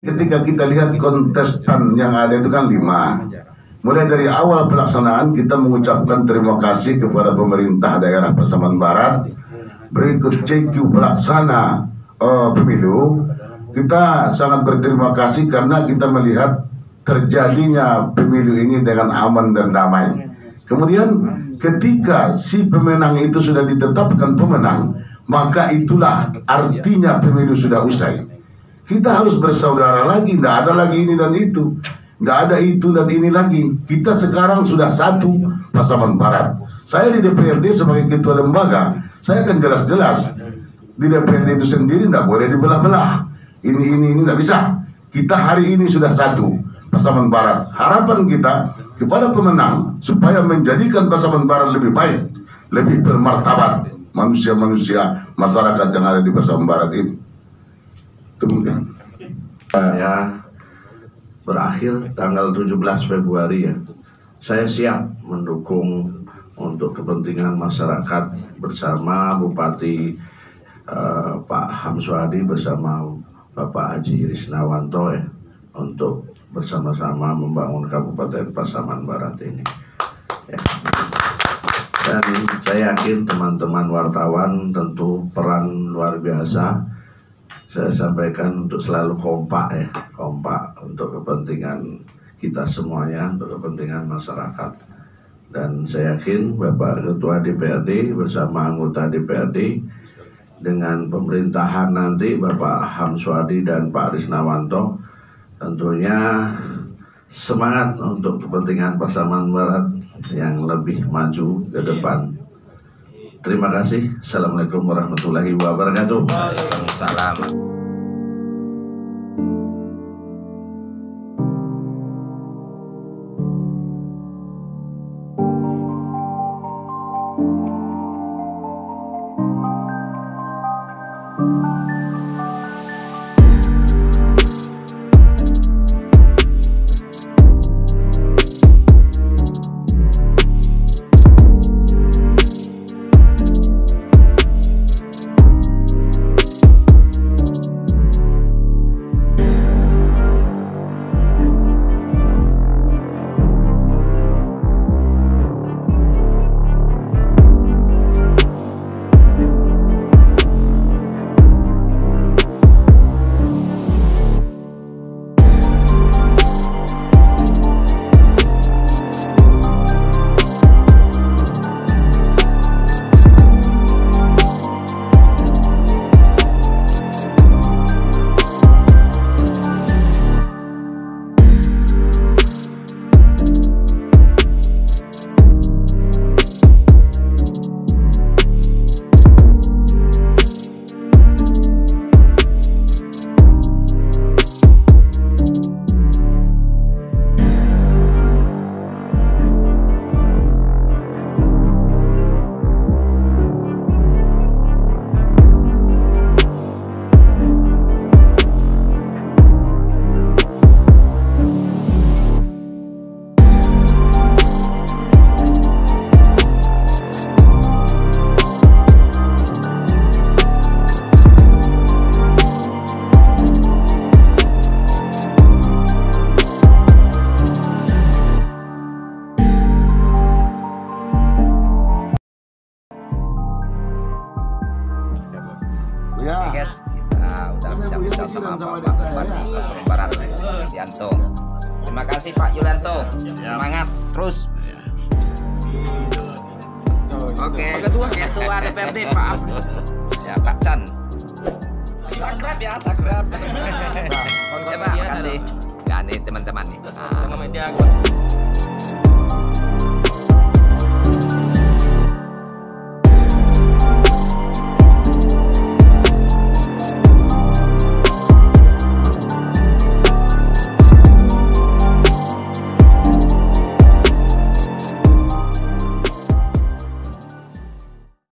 Ketika kita lihat kontestan yang ada itu kan 5. Mulai dari awal pelaksanaan kita mengucapkan terima kasih kepada pemerintah daerah Pasaman Barat. Berikut CQ pelaksana pemilu. Kita sangat berterima kasih karena kita melihat terjadinya pemilu ini dengan aman dan damai. Kemudian ketika si pemenang itu sudah ditetapkan pemenang, maka itulah artinya pemilu sudah usai. Kita harus bersaudara lagi, tidak ada lagi ini dan itu, tidak ada itu dan ini lagi. Kita sekarang sudah satu Pasaman Barat. Saya di DPRD sebagai ketua lembaga, saya akan jelas-jelas di DPRD itu sendiri tidak boleh dibelah-belah. Ini tidak bisa. Kita hari ini sudah satu Pasaman Barat. Harapan kita kepada pemenang supaya menjadikan Pasaman Barat lebih baik, lebih bermartabat manusia-manusia masyarakat yang ada di Pasaman Barat ini. Kemudian saya berakhir tanggal 17 Februari ya. Saya siap mendukung untuk kepentingan masyarakat bersama Bupati Pak Hamswadi bersama Bapak Haji Risnawanto ya, untuk bersama-sama membangun Kabupaten Pasaman Barat ini ya. Dan saya yakin teman-teman wartawan tentu peran luar biasa. Saya sampaikan untuk selalu kompak ya, kompak untuk kepentingan kita semuanya, untuk kepentingan masyarakat. Dan saya yakin Bapak Ketua DPRD bersama anggota DPRD dengan pemerintahan nanti Bapak Hamswadi dan Pak Risnawanto tentunya semangat untuk kepentingan Pasaman Barat yang lebih maju ke depan. Terima kasih. Assalamualaikum warahmatullahi wabarakatuh. Waalaikumsalam. Ya. Oke guys, kita udah ucap-ucap sama Pak Bupati Pasaman Barat Yulianto. Terima kasih Pak Yulianto, semangat terus. Oke, ketua DPRD Pak Af. Ya Pak Chan. Subscribe ya, subscribe. Ya Pak, makasih. Dan ini teman-teman nih.